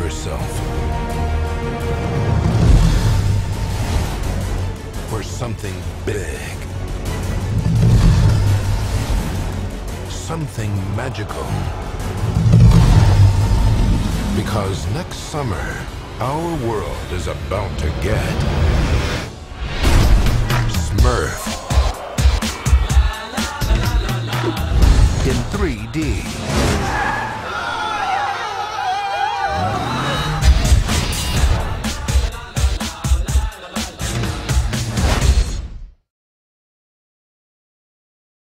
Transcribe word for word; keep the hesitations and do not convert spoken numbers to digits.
yourself for something big, something magical. Because next summer, our world is about to get Smurfed in three D.